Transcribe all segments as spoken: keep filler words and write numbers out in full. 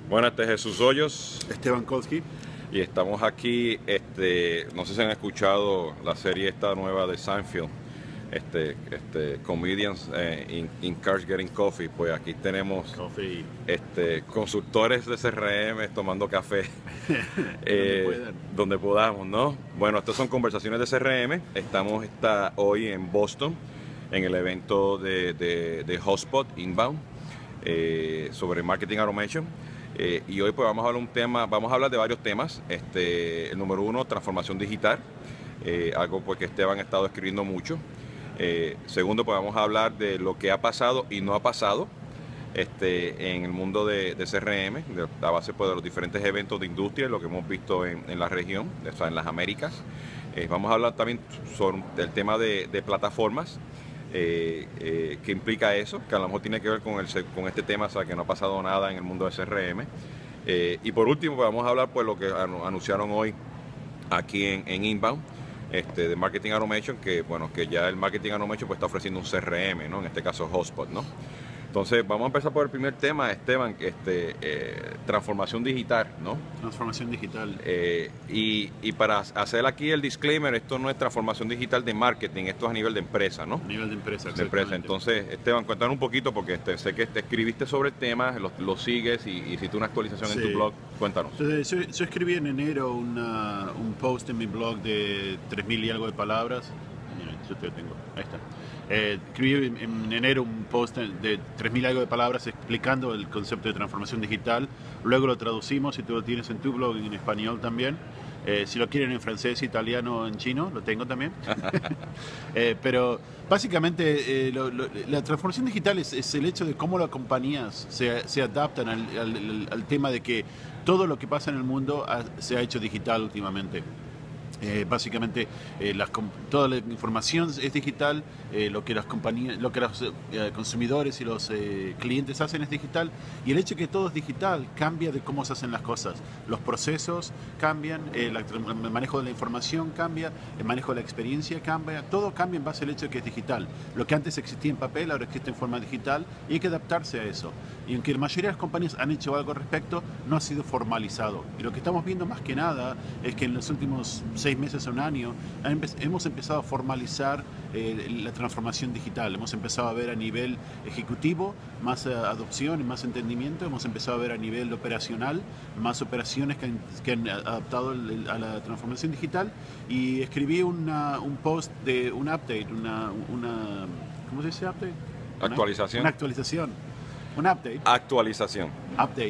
Bueno, este es Jesús Hoyos Esteban Kolsky. y estamos aquí, este, no sé si han escuchado la serie esta nueva de Seinfeld, este, este, Comedians eh, in, in Cars Getting Coffee. Pues aquí tenemos Coffee. este, consultores de C R M tomando café eh, donde, donde podamos, ¿no? Bueno, estas son conversaciones de C R M. Estamos esta, hoy en Boston en el evento de, de, de HubSpot Inbound eh, sobre Marketing Automation. Eh, y hoy pues vamos a hablar un tema, vamos a hablar de varios temas. Este, el número uno, transformación digital, eh, algo pues que Esteban ha estado escribiendo mucho. Eh, segundo, pues vamos a hablar de lo que ha pasado y no ha pasado este, en el mundo de, de C R M, de, a base pues, de los diferentes eventos de industria, lo que hemos visto en, en la región, o sea, en las Américas. Eh, vamos a hablar también sobre el tema de, de plataformas. Eh, eh, ¿Qué implica eso? Que a lo mejor tiene que ver con, el, con este tema, o sea, que no ha pasado nada en el mundo de C R M. Eh, y por último, pues vamos a hablar pues lo que anunciaron hoy aquí en, en Inbound, este, de Marketing Automation, que bueno, que ya el Marketing Automation pues está ofreciendo un C R M, ¿no? En este caso HubSpot, ¿no? Entonces, vamos a empezar por el primer tema, Esteban, este, eh, transformación digital, ¿no? Transformación digital. Eh, y, y para hacer aquí el disclaimer, esto no es transformación digital de marketing, esto es a nivel de empresa, ¿no? A nivel de empresa, de empresa. Entonces, Esteban, cuéntanos un poquito, porque este, sé que te escribiste sobre el tema, lo, lo sigues y, y hiciste una actualización sí. en tu blog. Cuéntanos. Entonces, yo, yo escribí en enero una, un post en mi blog de tres mil y algo de palabras. Mira, yo te lo tengo. Ahí está. Eh, escribí en, en enero un post de tres mil algo de palabras explicando el concepto de transformación digital. Luego lo traducimos y tú lo tienes en tu blog en español también. Eh, si lo quieren en francés, italiano, en chino, lo tengo también. eh, pero básicamente eh, lo, lo, la transformación digital es, es el hecho de cómo las compañías se, se adaptan al, al, al tema de que todo lo que pasa en el mundo ha, se ha hecho digital últimamente. Eh, básicamente eh, las, toda la información es digital, eh, lo que las compañías, lo que los eh, consumidores y los eh, clientes hacen es digital, y el hecho de que todo es digital cambia de cómo se hacen las cosas. Los procesos cambian, eh, la, el manejo de la información cambia, el manejo de la experiencia cambia, todo cambia en base al hecho de que es digital. Lo que antes existía en papel ahora existe en forma digital y hay que adaptarse a eso. Y aunque la mayoría de las compañías han hecho algo al respecto, no ha sido formalizado. Y lo que estamos viendo más que nada es que en los últimos seis meses a un año hemos empezado a formalizar eh, la transformación digital. Hemos empezado a ver a nivel ejecutivo más eh, adopción y más entendimiento. Hemos empezado a ver a nivel operacional más operaciones que han, que han adaptado el, a la transformación digital. Y escribí una, un post de un update, una, una ¿cómo se dice update? Actualización. Una, una actualización. Un update. Actualización. Update.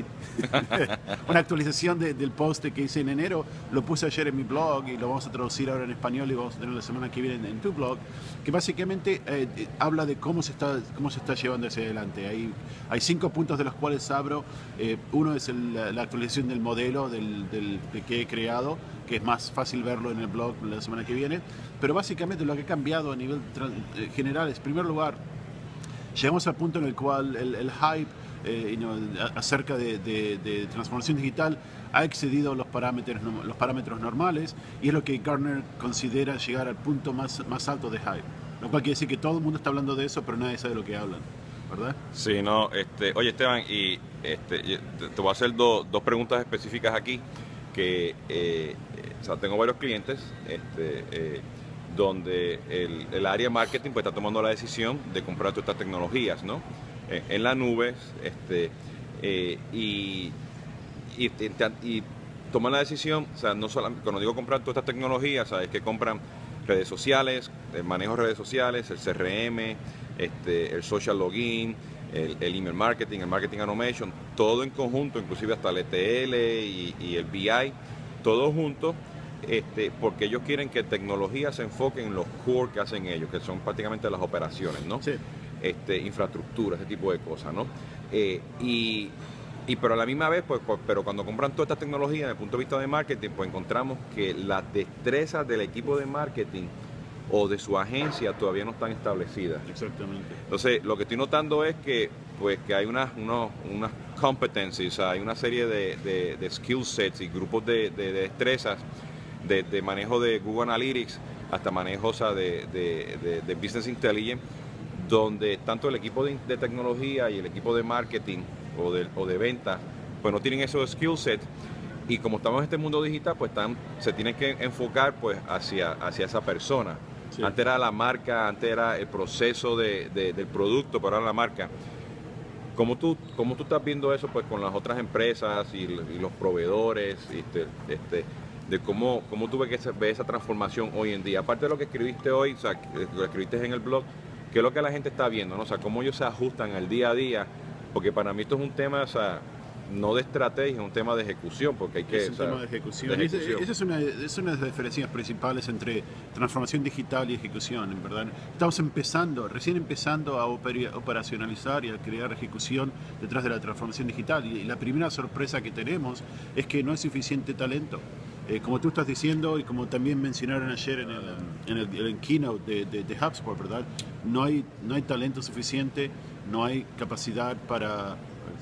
Una actualización de, del post que hice en enero. Lo puse ayer en mi blog y lo vamos a traducir ahora en español y vamos a tener la semana que viene en, en tu blog, que básicamente eh, habla de cómo se está cómo se está llevando hacia adelante. Hay, hay cinco puntos de los cuales abro. Eh, uno es el, la actualización del modelo del, del, de que he creado, que es más fácil verlo en el blog la semana que viene. Pero básicamente lo que ha cambiado a nivel eh, general es, en primer lugar, llegamos al punto en el cual el, el hype eh, you know, acerca de, de, de transformación digital ha excedido los parámetros, los parámetros normales, y es lo que Gartner considera llegar al punto más, más alto de hype. Lo cual quiere decir que todo el mundo está hablando de eso, pero nadie sabe de lo que hablan, ¿verdad? Sí, no, este, oye Esteban, y este, te voy a hacer do, dos preguntas específicas aquí, que eh, o sea, tengo varios clientes, este, eh, donde el, el área de marketing pues está tomando la decisión de comprar todas estas tecnologías, ¿no? Eh, en la nube, este, eh, y, y, y toman la decisión, o sea, no solamente, cuando digo comprar todas estas tecnologías, ¿sabes? Que compran redes sociales, el manejo de redes sociales, el C R M, este, el social login, el, el email marketing, el marketing automation, todo en conjunto, inclusive hasta el E T L y, y el B I, todo junto. Este, porque ellos quieren que tecnología se enfoque en los core que hacen ellos, que son prácticamente las operaciones, ¿no? Sí. Este, infraestructura, ese tipo de cosas, ¿no? Eh, y, y pero a la misma vez, pues, pues, pero cuando compran toda esta tecnología desde el punto de vista de marketing, pues encontramos que las destrezas del equipo de marketing o de su agencia todavía no están establecidas. Exactamente. Entonces, lo que estoy notando es que, pues, que hay unas, unos, unas competencies, hay una serie de, de, de skill sets y grupos de, de, de destrezas De, de manejo de Google Analytics hasta manejo, o sea, de, de, de, de Business Intelligence, donde tanto el equipo de, de tecnología y el equipo de marketing o de, o de ventas pues no tienen esos skill set. Y como estamos en este mundo digital, pues están, se tienen que enfocar pues hacia, hacia esa persona. Sí. Antes era la marca, antes era el proceso de, de, del producto, pero ahora la marca. ¿Cómo tú, cómo tú estás viendo eso pues con las otras empresas y, y los proveedores? Este, este, de cómo, cómo tú ves, que se, ves esa transformación hoy en día? Aparte de lo que escribiste hoy, o sea, lo que escribiste en el blog, ¿qué es lo que la gente está viendo, ¿no? O sea, cómo ellos se ajustan al día a día, porque para mí esto es un tema, o sea, no de estrategia, es un tema de ejecución, porque hay que... Es un o sea, tema de ejecución. Esa es, es, una, es una de las diferencias principales entre transformación digital y ejecución, en verdad. Estamos empezando, recién empezando a operacionalizar y a crear ejecución detrás de la transformación digital. Y la primera sorpresa que tenemos es que no hay suficiente talento. Eh, como tú estás diciendo y como también mencionaron ayer en el, en el, en el keynote de, de, de HubSpot, ¿verdad? No hay, no hay talento suficiente, no hay capacidad para...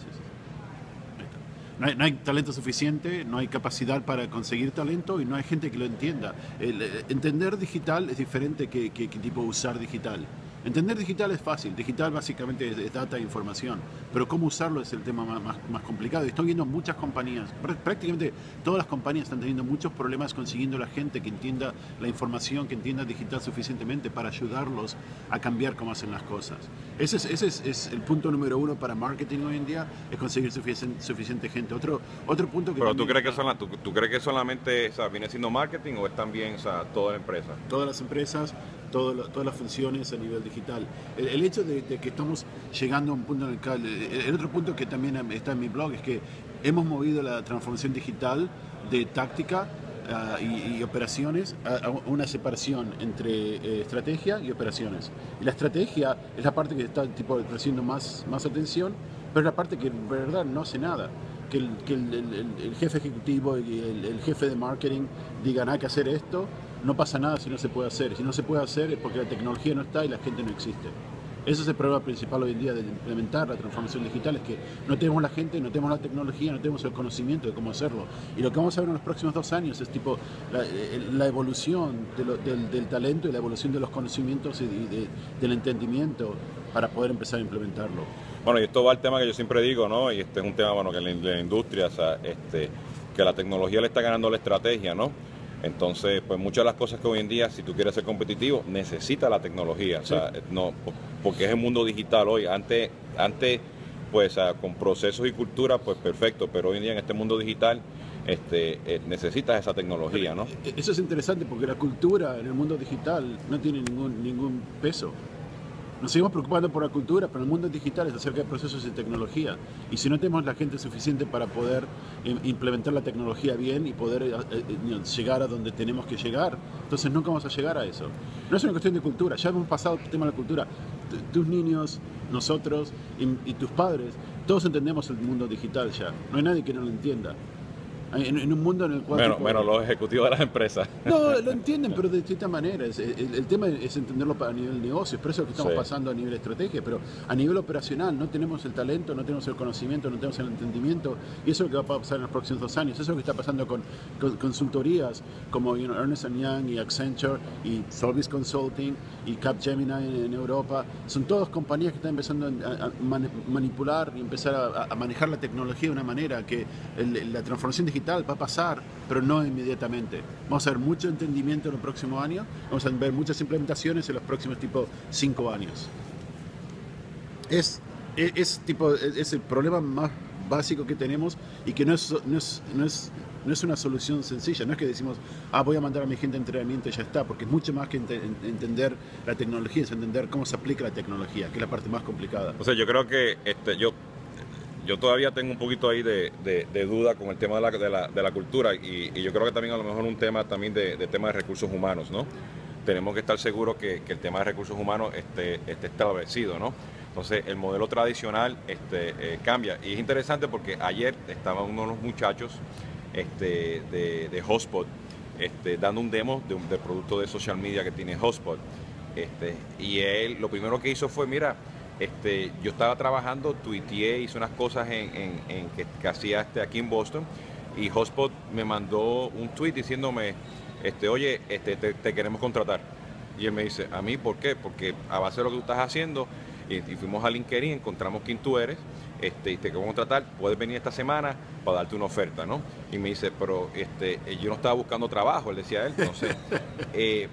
No hay, no hay talento suficiente, no hay capacidad para conseguir talento y no hay gente que lo entienda. El, el, entender digital es diferente que, que, que tipo usar digital. Entender digital es fácil, digital básicamente es, es data e información, pero cómo usarlo es el tema más, más, más complicado. Estoy viendo muchas compañías, prácticamente todas las compañías están teniendo muchos problemas consiguiendo la gente que entienda la información, que entienda digital suficientemente para ayudarlos a cambiar cómo hacen las cosas. Ese es, ese es, es el punto número uno para marketing hoy en día, es conseguir suficiente, suficiente gente. Otro, otro punto que... Pero tú crees que, son, tú, tú crees que solamente, o sea, viene siendo marketing o es también, o sea, toda la empresa? Todas las empresas, todo, todas las funciones a nivel digital. El, el hecho de, de que estamos llegando a un punto en el que... El, el otro punto que también está en mi blog es que hemos movido la transformación digital de táctica uh, y, y operaciones a, a una separación entre eh, estrategia y operaciones. Y la estrategia es la parte que está tipo, recibiendo más, más atención, pero es la parte que en verdad no hace nada. Que el, que el, el, el jefe ejecutivo y el, el jefe de marketing digan hay que hacer esto, no pasa nada si no se puede hacer. Si no se puede hacer es porque la tecnología no está y la gente no existe. Ese es el problema principal hoy en día de implementar la transformación digital, es que no tenemos la gente, no tenemos la tecnología, no tenemos el conocimiento de cómo hacerlo. Y lo que vamos a ver en los próximos dos años es tipo la, la evolución de lo, del, del talento y la evolución de los conocimientos y de, del entendimiento para poder empezar a implementarlo. Bueno, y esto va al tema que yo siempre digo, ¿no? Y este es un tema, bueno, que en la, la industria, o sea, este, que la tecnología le está ganando la estrategia, ¿no? Entonces, pues muchas de las cosas que hoy en día, si tú quieres ser competitivo, necesitas la tecnología, sí. O sea, no, porque es el mundo digital hoy. Antes, antes pues, o sea, con procesos y cultura, pues perfecto, pero hoy en día en este mundo digital, este, eh, necesitas esa tecnología, ¿no? Eso es interesante porque la cultura en el mundo digital no tiene ningún, ningún peso. Nos seguimos preocupando por la cultura, pero el mundo digital es acerca de procesos y tecnología. Y si no tenemos la gente suficiente para poder implementar la tecnología bien y poder llegar a donde tenemos que llegar, entonces nunca vamos a llegar a eso. No es una cuestión de cultura, ya hemos pasado el tema de la cultura. Tus niños, nosotros y, y tus padres, todos entendemos el mundo digital ya. No hay nadie que no lo entienda. En, en un mundo en el cual... Menos, menos los ejecutivos de las empresas. No, lo entienden, pero de distintas maneras. El, el, el tema es entenderlo a nivel negocio, por eso es lo que estamos sí. pasando a nivel estrategia, pero a nivel operacional no tenemos el talento, no tenemos el conocimiento, no tenemos el entendimiento, y eso es lo que va a pasar en los próximos dos años. Eso es lo que está pasando con, con consultorías como you know, Ernst and Young y Accenture y Solvis Consulting y Capgemini en, en Europa. Son todas compañías que están empezando a, a man, manipular y empezar a, a manejar la tecnología de una manera que el, la transformación digital va a pasar, pero no inmediatamente. Vamos a ver mucho entendimiento en el próximo año, vamos a ver muchas implementaciones en los próximos tipo cinco años. Es, es, es, tipo, es, es el problema más básico que tenemos y que no es, no, es, no, es, no es una solución sencilla. No es que decimos, ah, voy a mandar a mi gente a entrenamiento y ya está, porque es mucho más que ent entender la tecnología, es entender cómo se aplica la tecnología, que es la parte más complicada. O sea, yo creo que este, yo Yo todavía tengo un poquito ahí de, de, de duda con el tema de la, de la, de la cultura y, y yo creo que también a lo mejor un tema también de, de tema de recursos humanos, ¿no? Tenemos que estar seguros que, que el tema de recursos humanos esté, esté establecido, ¿no? Entonces el modelo tradicional este, eh, cambia y es interesante porque ayer estaba uno de los muchachos este, de, de HubSpot este, dando un demo de un, del producto de social media que tiene HubSpot este, y él lo primero que hizo fue, mira, Este, yo estaba trabajando, tuiteé, hice unas cosas en, en, en que, que hacía este, aquí en Boston y HubSpot me mandó un tweet diciéndome, este, oye, este, te, te queremos contratar. Y él me dice, ¿a mí por qué? Porque a base de lo que tú estás haciendo, y, y fuimos a LinkedIn, encontramos quién tú eres, este, y te quiero contratar, puedes venir esta semana para darte una oferta, ¿no? Y me dice, pero este, yo no estaba buscando trabajo, él decía él, entonces, eh,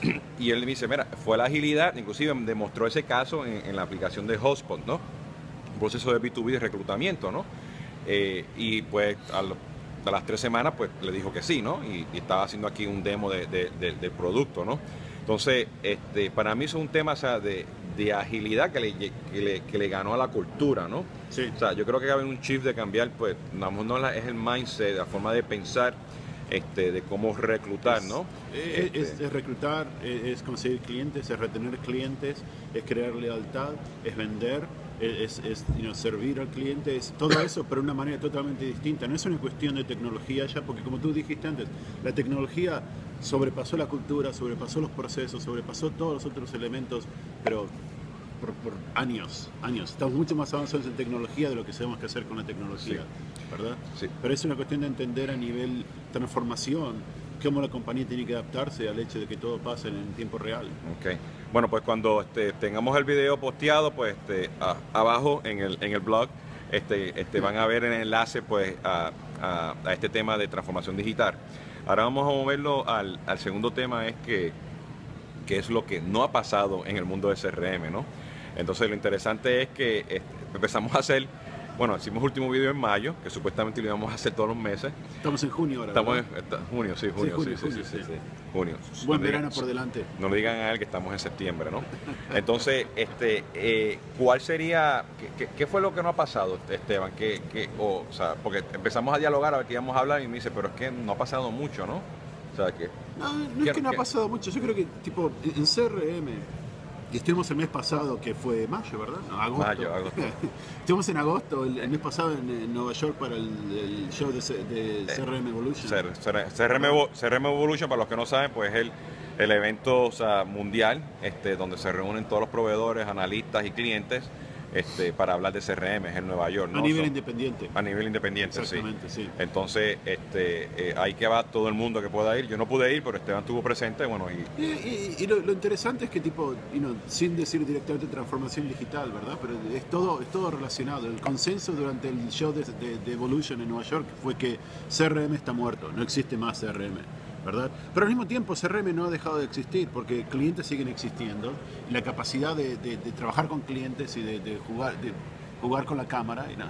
y él me dice, mira, fue la agilidad, inclusive demostró ese caso en, en la aplicación de HubSpot, ¿no? Un proceso de B dos B de reclutamiento, ¿no? Eh, y pues a, lo, a las tres semanas, pues le dijo que sí, ¿no? Y, y estaba haciendo aquí un demo de, de, de, de producto, ¿no? Entonces, este, para mí eso es un tema, o sea, de, de agilidad que le, que, le, que le ganó a la cultura, ¿no? Sí. O sea, yo creo que va a haber un shift de cambiar, pues, no, no es el mindset, la forma de pensar, este, de cómo reclutar, ¿no? Es, Este, es, es reclutar, es, es conseguir clientes, es retener clientes, es crear lealtad, es vender, es, es you know, servir al cliente, es todo eso, pero de una manera totalmente distinta. No es una cuestión de tecnología ya, porque como tú dijiste antes, la tecnología sobrepasó la cultura, sobrepasó los procesos, sobrepasó todos los otros elementos, pero por, por años, años. Estamos mucho más avanzados en tecnología de lo que sabemos que hacer con la tecnología, Sí. ¿verdad? Sí. Pero es una cuestión de entender a nivel transformación cómo la compañía tiene que adaptarse al hecho de que todo pase en tiempo real. Okay. Bueno, pues cuando este, tengamos el video posteado, pues este, a, abajo en el, en el blog este, este, van a ver el enlace pues, a, a, a este tema de transformación digital. Ahora vamos a moverlo al, al segundo tema, es que, que es lo que no ha pasado en el mundo de C R M, ¿no? Entonces lo interesante es que este, empezamos a hacer, bueno, hicimos el último video en mayo, que supuestamente lo íbamos a hacer todos los meses. Estamos en junio ahora, Estamos en ¿verdad? está- junio, sí, junio, junio, sí, sí, junio, sí, sí, sí. sí, junio. Buen No le verano digan- por delante. No le digan a él que estamos en septiembre, ¿no? Entonces, este, eh, ¿cuál sería, qué, qué- qué fue lo que no ha pasado, Esteban? ¿Qué, qué- o, o sea, porque empezamos a dialogar a ver qué íbamos a hablar y me dice, pero es que no ha pasado mucho, ¿no? O sea, que... No, no es ¿Qué- que no ha qué? pasado mucho. Yo creo que, tipo, en C R M, y estuvimos el mes pasado, que fue mayo, ¿verdad? No, agosto. Mayo, agosto. Estuvimos en agosto, el, el mes pasado, en, en Nueva York para el, el show de, C- de C R M Evolution. C R M Evo- C R M Evolution, para los que no saben, pues es el, el evento, o sea, mundial, este, donde se reúnen todos los proveedores, analistas y clientes este, para hablar de C R M, es en Nueva York, ¿no? A nivel Son- independiente. A nivel independiente, Exactamente, sí. Entonces, este, eh, ahí que va todo el mundo que pueda ir. Yo no pude ir, pero Esteban estuvo presente, bueno, y Y, y- y lo, lo interesante es que, tipo, you know, sin decir directamente transformación digital, ¿verdad? Pero es todo, es todo relacionado. El consenso durante el show de, de- de Evolution en Nueva York fue que C R M está muerto, no existe más C R M, ¿verdad? Pero al mismo tiempo C R M no ha dejado de existir porque clientes siguen existiendo y la capacidad de, de- de trabajar con clientes y de, de jugar... de, jugar con la cámara, y no,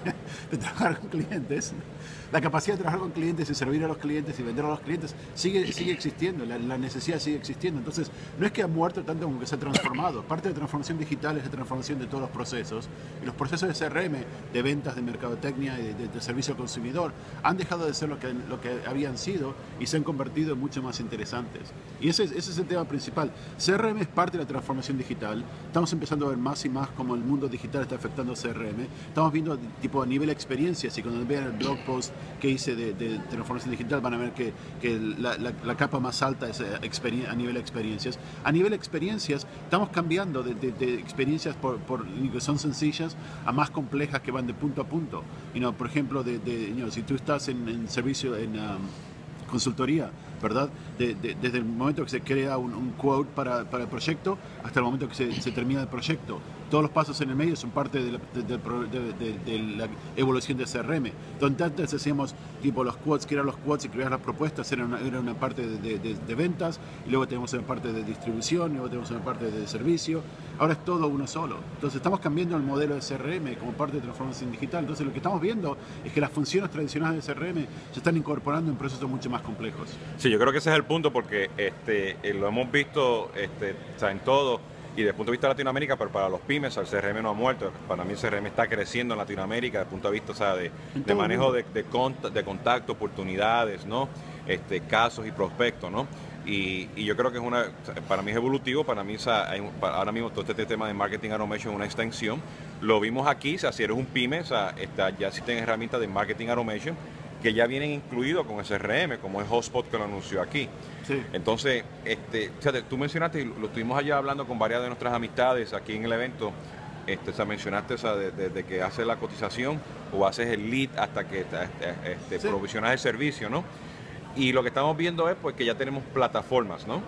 de trabajar con clientes, la capacidad de trabajar con clientes y servir a los clientes y vender a los clientes sigue, sigue existiendo, la, la necesidad sigue existiendo. Entonces, no es que ha muerto tanto como que se ha transformado. Parte de transformación digital es la transformación de todos los procesos. Y los procesos de C R M, de ventas, de mercadotecnia y de, de- de servicio al consumidor, han dejado de ser lo que, lo que habían sido y se han convertido en mucho más interesantes. Y ese, es- ese es el tema principal. C R M es parte de la transformación digital. Estamos empezando a ver más y más cómo el mundo digital está afectando C R M. Estamos viendo tipo a nivel experiencias y cuando vean el blog post que hice de, de transformación digital van a ver que, que la, la- la capa más alta es eh, experien- a nivel experiencias. A nivel experiencias estamos cambiando de, de- de experiencias por, por- que son sencillas a más complejas que van de punto a punto. You know, por ejemplo, de, de, you know, si tú estás en, en servicio en um, consultoría, ¿verdad? De- de- desde el momento que se crea un, un quote para, para el proyecto hasta el momento que se, se termina el proyecto. Todos los pasos en el medio son parte de la, de- de- de- de- de la evolución de C R M. Donde antes hacíamos tipo los quotes, crear los quotes y crear las propuestas, era una, era una parte de, de- de- de ventas, y luego tenemos una parte de distribución, y luego tenemos una parte de servicio. Ahora es todo uno solo. Entonces estamos cambiando el modelo de C R M como parte de transformación digital. Entonces lo que estamos viendo es que las funciones tradicionales de C R M se están incorporando en procesos mucho más complejos. sí, yo creo que ese es el punto porque este, eh, lo hemos visto este, o sea, en todo y desde el punto de vista de Latinoamérica, pero para los pymes el C R M no ha muerto. Para mí el C R M está creciendo en Latinoamérica desde el punto de vista, o sea, de, En de todo el manejo mundo. de, de, cont- de contacto, oportunidades, ¿no? Este, casos y prospectos, ¿no? Y, y yo creo que es una, o sea, para mí es evolutivo, para mí o sea, hay un- para- ahora mismo todo este tema de marketing automation es una extensión. Lo vimos aquí, o sea, si eres un pyme, o sea, está, ya existen herramientas de marketing automation que ya vienen incluidos con el C R M, como es HubSpot que lo anunció aquí. Sí. Entonces, este, fíjate, tú mencionaste, y lo estuvimos allá hablando con varias de nuestras amistades aquí en el evento, este, o sea, mencionaste, o sea, desde de, de que haces la cotización o haces el lead hasta que este, este, Sí. provisionas el servicio, ¿no? Y lo que estamos viendo es pues que ya tenemos plataformas, ¿no?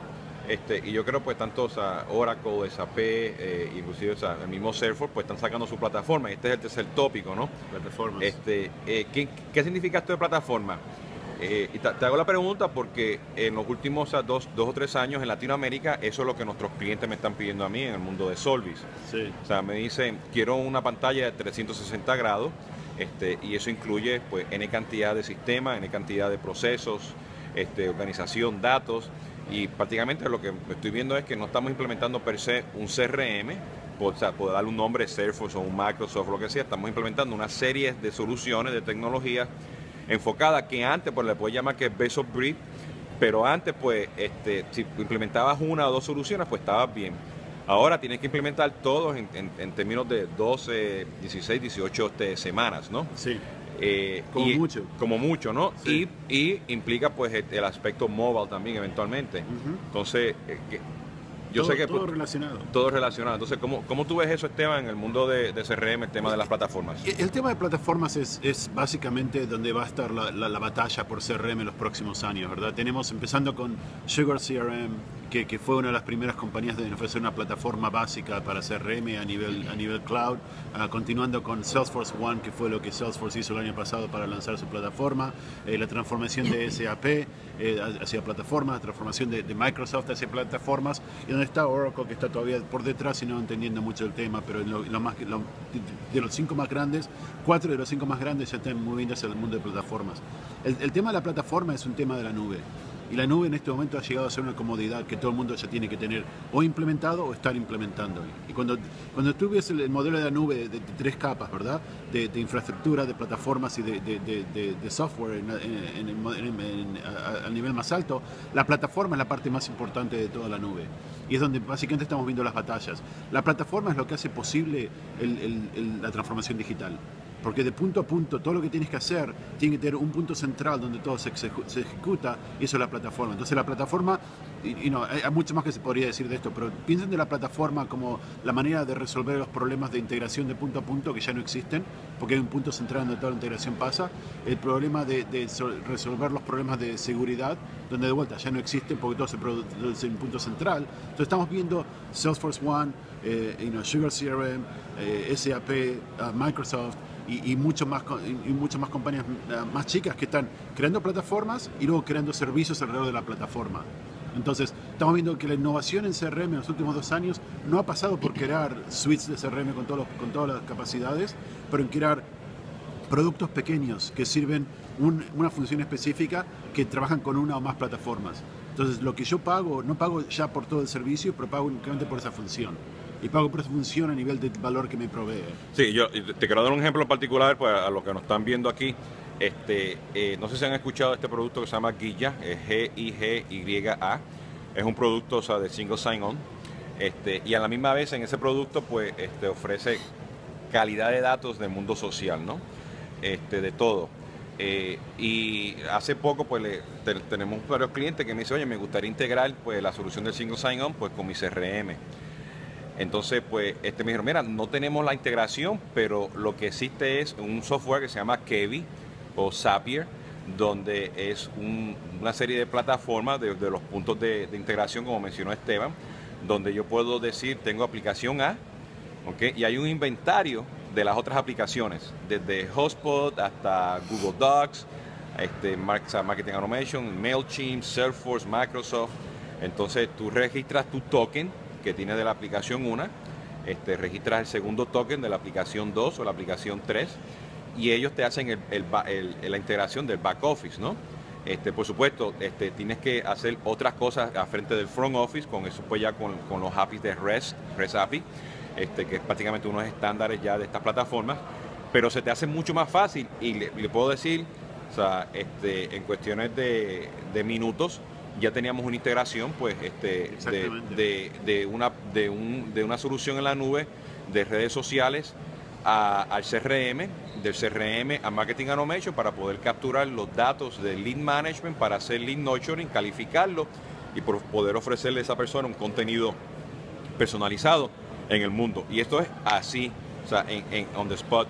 Este, y yo creo pues tanto, o sea, Oracle, S A P, eh, inclusive, o sea, el mismo Salesforce, pues están sacando su plataforma. Este es el tercer tópico, ¿no? Plataformas. Este, eh, ¿qué, ¿Qué significa esto de plataforma? Eh, y te, te hago la pregunta porque en los últimos o sea, dos, dos o tres años en Latinoamérica, eso es lo que nuestros clientes me están pidiendo a mí en el mundo de Solvis. Sí. O sea, me dicen, quiero una pantalla de trescientos sesenta grados, este, y eso incluye pues N cantidad de sistemas, N cantidad de procesos, este, organización, datos, y prácticamente lo que estoy viendo es que no estamos implementando per se un C R M, por, o sea, por darle un nombre, Salesforce o un Microsoft o lo que sea, estamos implementando una serie de soluciones, de tecnologías enfocada que antes pues le puedes llamar que es best of breed, pero antes pues este, si implementabas una o dos soluciones pues estabas bien. Ahora tienes que implementar todos en, en, en términos de doce, dieciséis, dieciocho este, semanas, ¿no? Sí. Eh, como y, mucho. Como mucho, ¿no? Sí. Y, y implica pues el, el aspecto mobile también eventualmente. Uh-huh. Entonces, eh, que, yo todo, sé que... Todo relacionado. Todo relacionado. Entonces, ¿cómo, cómo tú ves eso, Esteban, en el mundo de, de C R M, el tema de las plataformas? El tema de plataformas es, es básicamente donde va a estar la, la, la batalla por C R M en los próximos años, ¿verdad? Tenemos empezando con Sugar C R M, que, que fue una de las primeras compañías de ofrecer una plataforma básica para C R M a nivel, a nivel cloud, uh, continuando con Salesforce One, que fue lo que Salesforce hizo el año pasado para lanzar su plataforma, eh, la transformación de S A P eh, hacia plataformas, la transformación de, de Microsoft hacia plataformas, y donde está Oracle, que está todavía por detrás y no entendiendo mucho el tema, pero en lo, lo más, lo, de los cinco más grandes, cuatro de los cinco más grandes ya están moviendo hacia el mundo de plataformas. El, el tema de la plataforma es un tema de la nube. Y la nube en este momento ha llegado a ser una comodidad que todo el mundo ya tiene que tener o implementado o estar implementando. Y cuando, cuando tú ves el, el modelo de la nube de, de, de tres capas, ¿verdad? De, de infraestructura, de plataformas y de, de, de, de, de software en, en, en, en, en, a, a nivel más alto, la plataforma es la parte más importante de toda la nube. Y es donde básicamente estamos viendo las batallas. La plataforma es lo que hace posible el, el, el, la transformación digital. Porque de punto a punto, todo lo que tienes que hacer tiene que tener un punto central donde todo se, ejecu se ejecuta, y eso es la plataforma. Entonces la plataforma, y, y no, hay, hay mucho más que se podría decir de esto, pero piensen de la plataforma como la manera de resolver los problemas de integración de punto a punto que ya no existen, porque hay un punto central donde toda la integración pasa. El problema de, de resolver los problemas de seguridad, donde de vuelta ya no existen porque todo se produce en un punto central. Entonces estamos viendo Salesforce One, eh, you know, Sugar C R M, eh, S A P, uh, Microsoft, Y, y, mucho más, y muchas más compañías uh, más chicas que están creando plataformas y luego creando servicios alrededor de la plataforma. Entonces, estamos viendo que la innovación en C R M en los últimos dos años no ha pasado por crear suites de C R M con, todos los, con todas las capacidades, pero en crear productos pequeños que sirven un, una función específica, que trabajan con una o más plataformas. Entonces, lo que yo pago, no pago ya por todo el servicio, pero pago únicamente por esa función. Y pago por esa función a nivel del valor que me provee. Sí, yo te quiero dar un ejemplo particular pues, a los que nos están viendo aquí. Este, eh, no sé si han escuchado este producto que se llama Guilla, G I G Y A. Es un producto, o sea, de single sign-on. Este, y a la misma vez en ese producto pues, este, ofrece calidad de datos del mundo social, ¿no? Este, de todo. Eh, y hace poco pues le, te, tenemos varios clientes que me dicen, oye, me gustaría integrar pues, la solución del single sign-on pues, con mi C R M. Entonces, pues, este me dijeron, mira, no tenemos la integración, pero lo que existe es un software que se llama Kevi o Zapier, donde es un, una serie de plataformas de, de los puntos de, de integración, como mencionó Esteban, donde yo puedo decir, tengo aplicación A, ¿okay? Y hay un inventario de las otras aplicaciones, desde Hotspot hasta Google Docs, este, Marketing Automation, MailChimp, Salesforce, Microsoft. Entonces, tú registras tu token que tiene de la aplicación uno, este, registras el segundo token de la aplicación dos o la aplicación tres, y ellos te hacen el, el, el, la integración del back office, ¿no? Este, por supuesto, este, tienes que hacer otras cosas a frente del front office, con eso pues ya con, con los A P Is de REST, REST A P I, este, que es prácticamente unos estándares ya de estas plataformas, pero se te hace mucho más fácil, y le, le puedo decir, o sea, este, en cuestiones de, de minutos, ya teníamos una integración pues este de, de, de una de, un, de una solución en la nube de redes sociales a, al C R M, del C R M a Marketing Automation, para poder capturar los datos del lead management, para hacer lead nurturing, calificarlo y por poder ofrecerle a esa persona un contenido personalizado en el mundo. Y esto es así, o sea, en, en on the spot.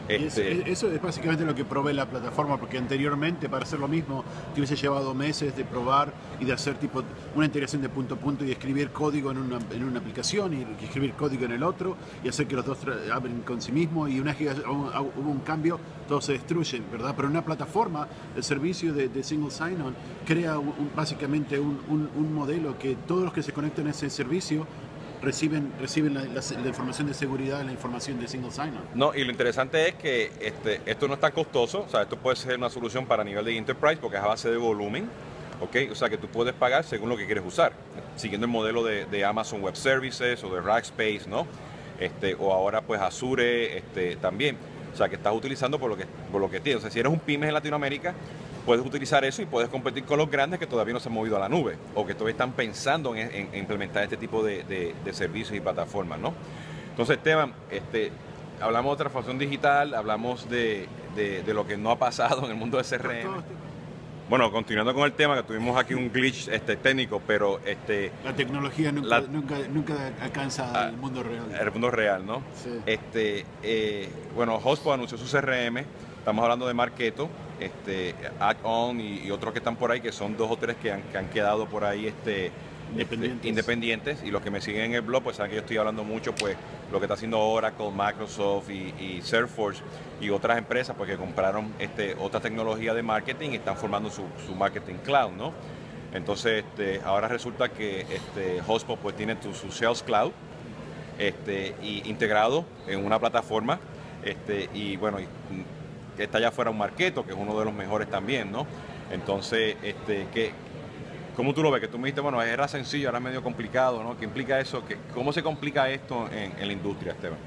Y eso, Este, eso es básicamente lo que provee la plataforma, porque anteriormente para hacer lo mismo te hubiese llevado meses de probar y de hacer tipo una integración de punto a punto y escribir código en una, en una aplicación y escribir código en el otro y hacer que los dos hablen con sí mismos, y una vez que hubo un cambio todo se destruye, ¿verdad? Pero una plataforma, el servicio de, de Single Sign-On crea un, un, básicamente un, un, un modelo que todos los que se conectan a ese servicio reciben, reciben la, la, la información de seguridad, la información de Single Sign-On. No, y lo interesante es que este, esto no es tan costoso, o sea, esto puede ser una solución para nivel de enterprise porque es a base de volumen, ¿ok? O sea, que tú puedes pagar según lo que quieres usar, siguiendo el modelo de, de Amazon Web Services o de Rackspace, ¿no? Este, o ahora pues Azure este, también, o sea, que estás utilizando por lo que, por lo que tienes. O sea, si eres un pymes en Latinoamérica, puedes utilizar eso y puedes competir con los grandes que todavía no se han movido a la nube o que todavía están pensando en, en, en implementar este tipo de, de, de servicios y plataformas, ¿no? Entonces, Esteban, este, hablamos de transformación digital, hablamos de, de, de lo que no ha pasado en el mundo de C R M. Bueno, continuando con el tema, que tuvimos aquí un glitch este, técnico, pero... Este, la tecnología nunca, la, nunca, nunca alcanza a, el mundo real. El mundo real, ¿no? Sí. Este, eh, bueno, HubSpot anunció su C R M, estamos hablando de Marketo, este, Add-On y, y otros que están por ahí, que son dos o tres que han, que han quedado por ahí este, independientes. Este, independientes. Y los que me siguen en el blog, pues saben que yo estoy hablando mucho, pues, lo que está haciendo Oracle, Microsoft y, y Salesforce y otras empresas, pues, que compraron este, otra tecnología de marketing y están formando su, su marketing cloud, ¿no? Entonces, este, ahora resulta que este, HubSpot, pues, tiene tu, su Sales Cloud este, y integrado en una plataforma, este, y bueno, y, está allá afuera un Marketo, que es uno de los mejores también, ¿no? Entonces, este, ¿qué, ¿cómo tú lo ves? Que tú me dijiste, bueno, era sencillo, ahora es medio complicado, ¿no? ¿Qué implica eso? ¿Qué, ¿Cómo se complica esto en, en la industria, Esteban?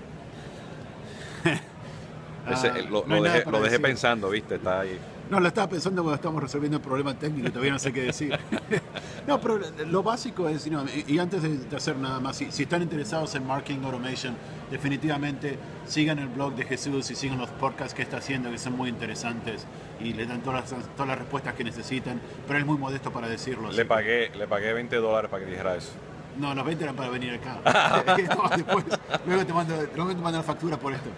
Ese, ah, lo, no lo dejé, lo dejé decir. pensando, ¿viste? Está ahí. No, lo estaba pensando cuando estábamos resolviendo el problema técnico y todavía no sé qué decir. No, pero lo básico es, you know, y, y antes de, de hacer nada más, si, si están interesados en Marketing Automation, definitivamente sigan el blog de Jesús y sigan los podcasts que está haciendo, que son muy interesantes y le dan todas las, todas las respuestas que necesitan, pero él es muy modesto para decirlo. Le pagué, le pagué veinte dólares para que dijera eso. No, los veinte eran para venir acá. No, después, luego te mando, luego te mando la factura por esto.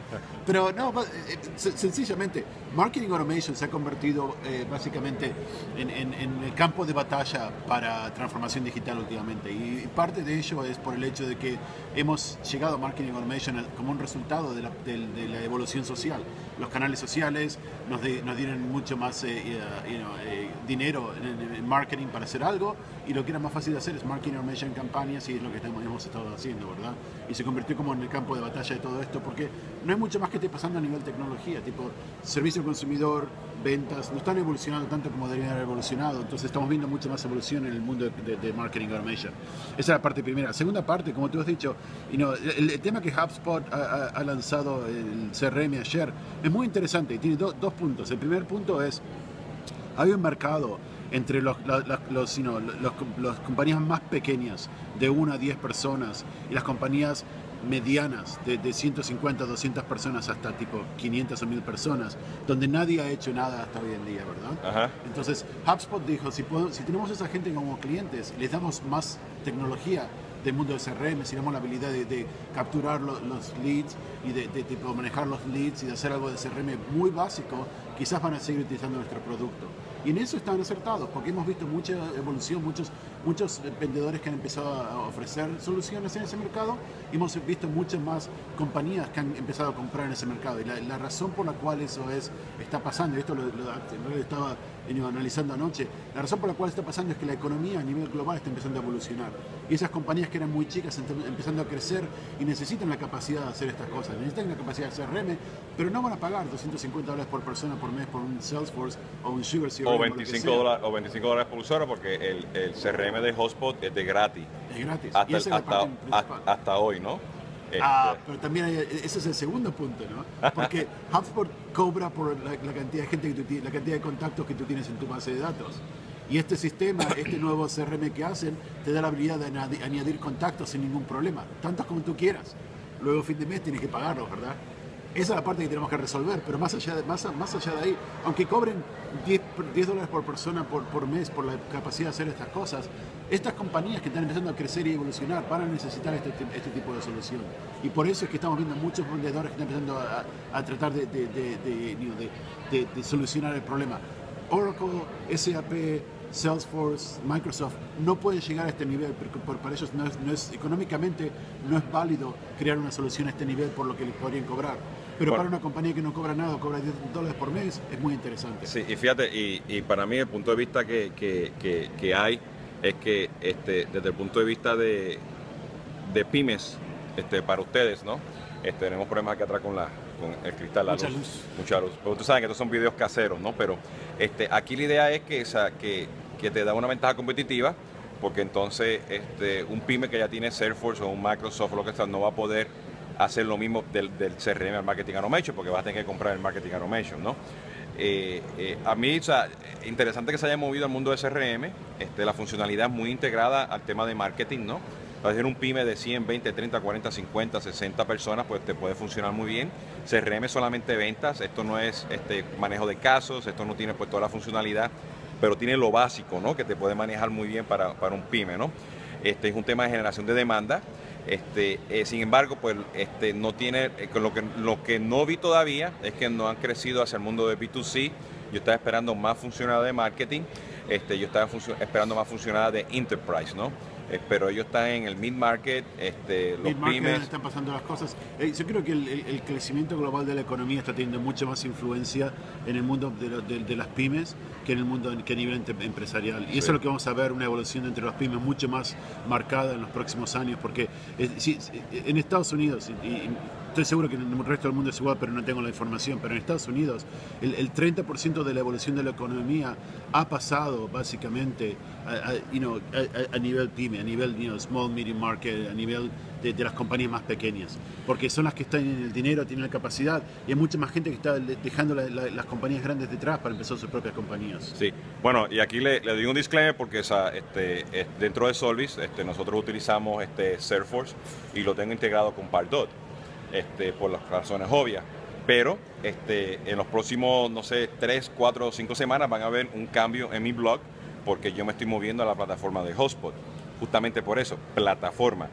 Pero no, sencillamente, Marketing Automation se ha convertido eh, básicamente en, en, en el campo de batalla para transformación digital últimamente. Y parte de ello es por el hecho de que hemos llegado a Marketing Automation como un resultado de la, de, de la evolución social. Los canales sociales nos, de, nos dieron mucho más eh, you know, eh, dinero en, en marketing para hacer algo, y lo que era más fácil de hacer es Marketing Automation en campañas, y es lo que estamos, hemos estado haciendo, ¿verdad? Y se convirtió como en el campo de batalla de todo esto, porque no hay mucho más que esté pasando a nivel tecnología, tipo servicio al consumidor, ventas, no están evolucionando tanto como deberían haber evolucionado, entonces estamos viendo mucha más evolución en el mundo de, de, de Marketing Automation. Esa es la parte primera. Segunda parte, como tú has dicho, you know, el, el tema que HubSpot ha, ha, ha lanzado el C R M ayer es muy interesante y tiene do, dos puntos. El primer punto es, hay un mercado entre los, los, los, you know, los, los compañías más pequeñas de una a diez personas y las compañías medianas de, de ciento cincuenta, doscientas personas hasta tipo quinientas o mil personas, donde nadie ha hecho nada hasta hoy en día, ¿verdad? Ajá. Entonces HubSpot dijo, si, podemos, si tenemos a esa gente como clientes, les damos más tecnología del mundo de C R M, si damos la habilidad de, de capturar los, los leads y de, de tipo, manejar los leads y de hacer algo de C R M muy básico, quizás van a seguir utilizando nuestro producto. Y en eso están acertados, porque hemos visto mucha evolución, muchos, muchos vendedores que han empezado a ofrecer soluciones en ese mercado, y hemos visto muchas más compañías que han empezado a comprar en ese mercado. Y la, la razón por la cual eso es, está pasando, y esto lo, lo, lo estaba analizando anoche, la razón por la cual está pasando es que la economía a nivel global está empezando a evolucionar. Y esas compañías que eran muy chicas están empezando a crecer y necesitan la capacidad de hacer estas cosas. Necesitan la capacidad de C R M, pero no van a pagar doscientos cincuenta dólares por persona por mes por un Salesforce o un Sugar C R M. O veinticinco dólares, o veinticinco dólares por usuario, porque el, el C R M de HubSpot es de gratis. Es gratis. Hasta, y esa es la hasta, parte principal. hasta hoy, ¿no? Ah, Este, pero también hay, ese es el segundo punto, ¿no? Porque HubSpot cobra por la, la cantidad de gente que tú tienes, la cantidad de contactos que tú tienes en tu base de datos. Y este sistema, este nuevo C R M que hacen, te da la habilidad de añadir, añadir contactos sin ningún problema, tantos como tú quieras. Luego, fin de mes, tienes que pagarlos, ¿verdad? Esa es la parte que tenemos que resolver, pero más allá de, más, más allá de ahí, aunque cobren diez dólares por persona por, por mes por la capacidad de hacer estas cosas, estas compañías que están empezando a crecer y evolucionar van a necesitar este, este tipo de solución. Y por eso es que estamos viendo muchos vendedores que están empezando a, a tratar de, de, de, de, de, de, de solucionar el problema. Oracle, S A P, Salesforce, Microsoft no pueden llegar a este nivel porque por, para ellos no es, no es, económicamente no es válido crear una solución a este nivel por lo que les podrían cobrar. Pero bueno, para una compañía que no cobra nada, cobra diez dólares por mes, es muy interesante. Sí, y fíjate, y, y para mí el punto de vista que, que, que, que hay es que este, desde el punto de vista de, de pymes, este, para ustedes, ¿no? Este, tenemos problemas aquí atrás con, la, con el cristal, la mucha luz, luz. Mucha luz. Pero tú sabes que estos son videos caseros, ¿no? Pero este, aquí la idea es que, o sea, que, que te da una ventaja competitiva, porque entonces este, un pyme que ya tiene Salesforce o un Microsoft o lo que sea, no va a poder hacer lo mismo del, del C R M al Marketing Automation, porque vas a tener que comprar el Marketing Automation, ¿no? Eh, eh, a mí, o sea, interesante que se haya movido al mundo de C R M, este, la funcionalidad es muy integrada al tema de marketing, ¿no? Para hacer un pyme de cien, veinte, treinta, cuarenta, cincuenta, sesenta personas, pues te puede funcionar muy bien. C R M es solamente ventas, esto no es este, manejo de casos, esto no tiene pues toda la funcionalidad, pero tiene lo básico, ¿no? Que te puede manejar muy bien para, para un pyme, ¿no? Este es un tema de generación de demanda. Este, eh, sin embargo, pues este, no tiene, eh, lo, que, lo que no vi todavía es que no han crecido hacia el mundo de B dos C. Yo estaba esperando más funcionalidad de marketing, este, yo estaba esperando más funcionalidad de enterprise, ¿no? Eh, pero ellos están en el mid-market, este, los pymes. Están pasando las cosas. Eh, yo creo que el, el, el crecimiento global de la economía está teniendo mucha más influencia en el mundo de, de, de las pymes que en el mundo que a nivel empresarial. Y sí. Eso es lo que vamos a ver, una evolución entre las pymes mucho más marcada en los próximos años, porque eh, sí, en Estados Unidos, y, y estoy seguro que en el resto del mundo es igual, pero no tengo la información, pero en Estados Unidos el, el treinta por ciento de la evolución de la economía ha pasado básicamente a, a, you know, a, a nivel pyme, a nivel you know, small, medium market, a nivel de, de las compañías más pequeñas, porque son las que están en el dinero, tienen la capacidad, y hay mucha más gente que está dejando la, la, las compañías grandes detrás para empezar sus propias compañías. Sí, bueno, y aquí le, le doy un disclaimer porque o sea, este, dentro de Solvis este, nosotros utilizamos este, Salesforce y lo tengo integrado con Pardot. Este, por las razones obvias, pero este, en los próximos, no sé, tres, cuatro o cinco semanas van a haber un cambio en mi blog porque yo me estoy moviendo a la plataforma de HubSpot, justamente por eso, plataforma.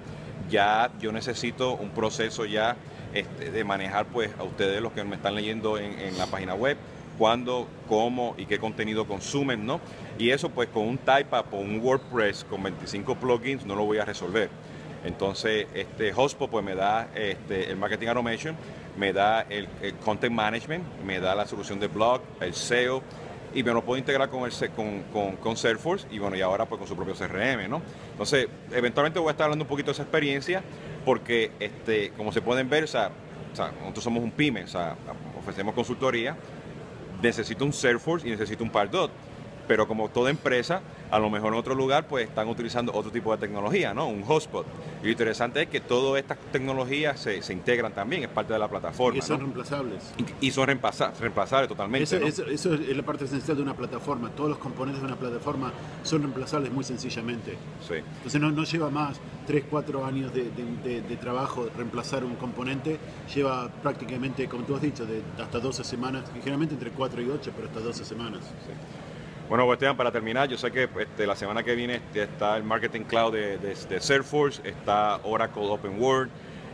Ya yo necesito un proceso ya este, de manejar pues a ustedes los que me están leyendo en, en la página web, cuándo, cómo y qué contenido consumen, ¿no? Y eso pues con un Typeup o un WordPress con veinticinco plugins no lo voy a resolver. Entonces, este HubSpot pues me da este, el Marketing Automation, me da el, el Content Management, me da la solución de blog, el S E O, y me lo puedo integrar con, el, con, con, con Salesforce y bueno, y ahora pues con su propio C R M, ¿no? Entonces, eventualmente voy a estar hablando un poquito de esa experiencia porque, este, como se pueden ver, o sea, o sea, nosotros somos un pyme, o sea, ofrecemos consultoría, necesito un Salesforce y necesito un Pardot. Pero como toda empresa, a lo mejor en otro lugar pues están utilizando otro tipo de tecnología, ¿no? Un HubSpot. Y lo interesante es que todas estas tecnologías se, se integran también, es parte de la plataforma. Y son ¿no? reemplazables. Y, y son reemplazables, reemplazables totalmente. Eso, ¿no? eso, eso es la parte esencial de una plataforma. Todos los componentes de una plataforma son reemplazables muy sencillamente. Sí. Entonces no, no lleva más tres, cuatro años de, de, de, de trabajo reemplazar un componente. Lleva prácticamente, como tú has dicho, de hasta doce semanas, generalmente entre cuatro y ocho, pero hasta doce semanas. Sí. Bueno, pues Esteban, para terminar, yo sé que este, la semana que viene este, está el Marketing Cloud de, de, de Salesforce, está Oracle Open World,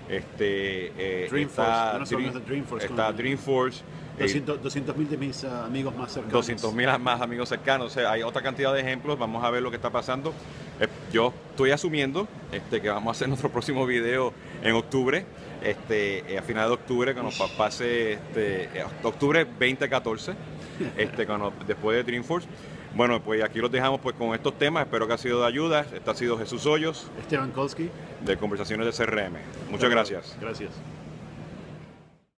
este, eh, Dreamforce, está, no Dream, de Dreamforce, está con, Dreamforce. doscientos mil de mis uh, amigos más cercanos. doscientos mil más amigos cercanos. O sea, hay otra cantidad de ejemplos, vamos a ver lo que está pasando. Eh, yo estoy asumiendo este, que vamos a hacer nuestro próximo video en octubre, este, eh, a final de octubre, cuando nos pase este, eh, octubre veinte catorce. Este, cuando, después de Dreamforce. Bueno, pues aquí los dejamos pues con estos temas. Espero que ha sido de ayuda. Este ha sido Jesús Hoyos, Esteban Kolsky, de Conversaciones de C R M. Muchas gracias. Gracias.